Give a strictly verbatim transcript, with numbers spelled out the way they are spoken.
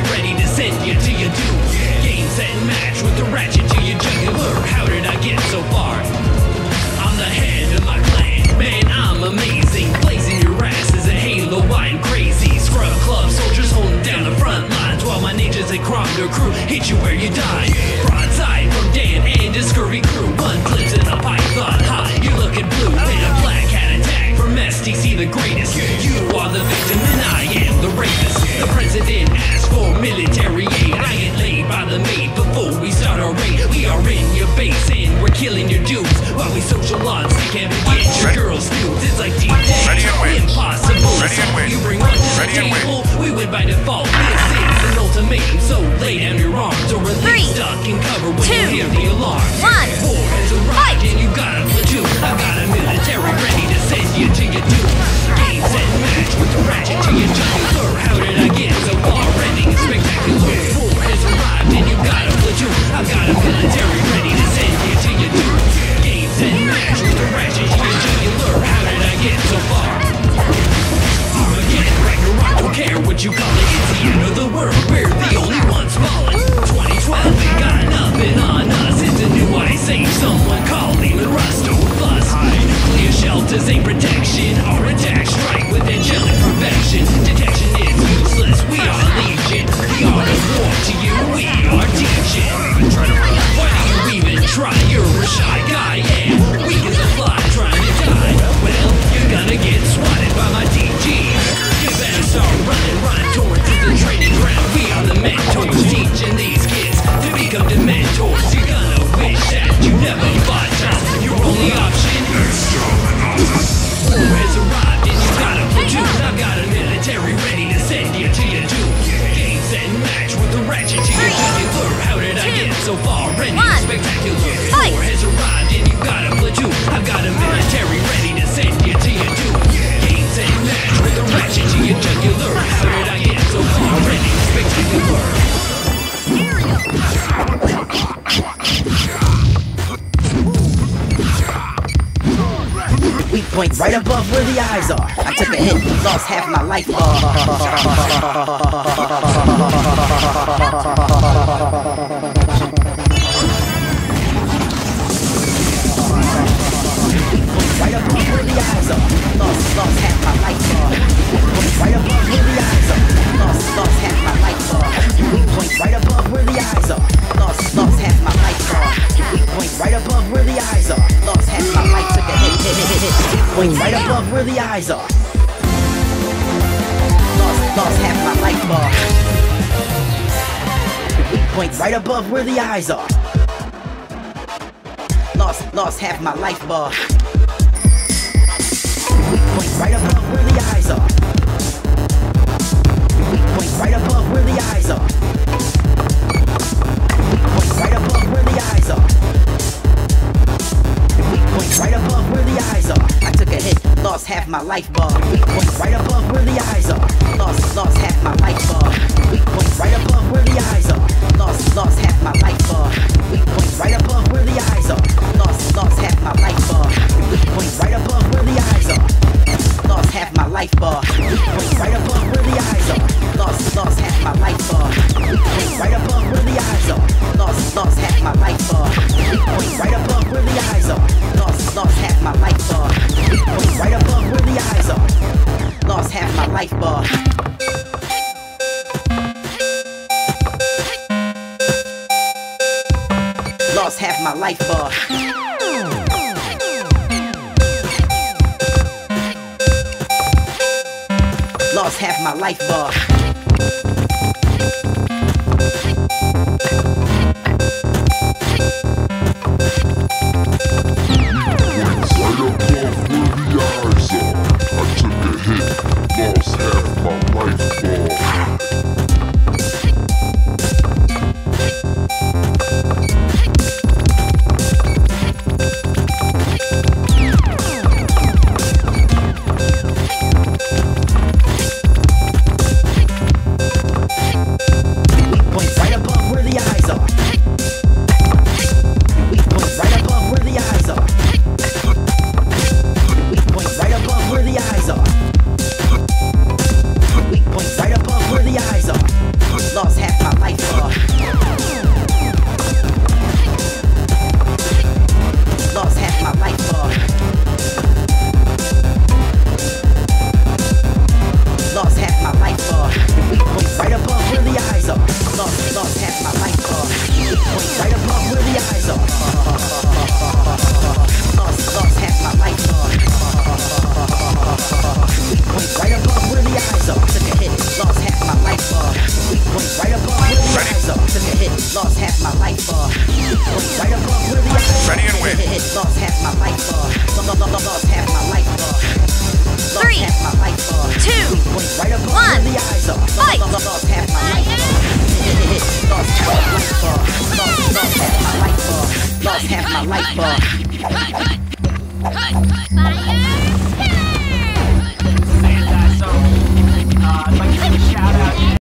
ready to send you to your doom. Game, set, and match with the ratchet to your jugular. How did I get so far? I'm the head of my clan, man, I'm amazing. Blazing your ass as a halo, wine crazy. Scrub club soldiers holding down the front lines, while my ninjas and Chronicles crew hit you where you die. Broadside from Dan and his scurvy crew. One clips in the python high, you're looking blue. And a black hat attack from S T C the greatest. You are the victim and I am the rapist. The president asked for military aid. I get laid by the maid before we start our raid. We are in your base and we're killing your dudes, while we social on stick and get your girls nudes. It's like deep day, impossible. You bring one to the table, we win by default. This is an ultimatum, so lay down your arms or release stuck in cover when you hear the alarm. One, War has arrived and you got a platoon. I've got a military ready to send you to your doom. Game, set, match with the ratchet to your jugular. How did I get so far? Ending is spectacular. War has arrived and you got a platoon. I've got a military ready to send you to your doom. Game, set, match with the ratchet to your jugular. How did I get so far? Armageddon, Ragnarok, don't care what you call it. It's the end of the world, we're the only ones falling. twenty twelve, we got nothing on us. It's a new ice age, someone call Lehman Rust or bust. Nuclear shelters ain't protection. Our attack strike with angelic perfection. Detection is useless, we are legion. The art of war to you, we are teaching. Why do you even try? You're a shy guy, yeah. Weak as a fly, trying to die. Well, you're gonna get swatted by my D Gs. You better start running, run towards the training ground. We are the mentors, teaching these kids to become the mentors. You're gonna wish that you never fought us. Your only option is war has arrived and you got a platoon. I've got a military ready to send you to your doom. Game, set, match with the ratchet to your jugular. How did I get so far? Ending spectacular. War has arrived and you got a platoon. I've got a military ready to send you to your doom. Game, set, match with the ratchet to your jugular. How did I get so far? Ending spectacular. We point right above where the eyes are. I took a hit, lost half my life bar. Right above where the eyes are. Lost, lost half my life bar. Right above where the eyes are. Lost, lost half my life bar. We point right above where the eyes are. Lost, lost half my life bar. We point right above where the eyes are. Lost half my life, took a hit, hit, hit, hit, hit. We point right above where the eyes are. Lost, lost half my life bar. We point right above where the eyes are. Lost, lost half my life bar. We point right above where the eyes are. We point right above where the eyes are. We point right above where the eyes are. We point right above where the eyes are. I took a hit, lost half my life bar. We point right above where the eyes are. Lost, lost half my life bar. We point right above where the eyes are. Lost, lost half my life bar. We point right above where the eyes are. Lost, lost half my life bar. We point right above where the eyes are. Lost half my life bar. We point right above where the eyes are. Lost, lost half my life bar. We point right above where the eyes are. Lost, lost half my life bar. We point right above where the eyes are. Lost, lost half my life bar. We point right above where the eyes are. Lost half my life bar. Lost half my life bar. Lost half my life bar. life bar. Lost half my life bar. Three, Lost half my life bar. two, Point right above one, where the eyes are. fight. Lost half my life bar. Lost half my life bar. Lost, lost half my life bar. Lost half my life bar. Antisoc, uh, I'd like to give a shout out.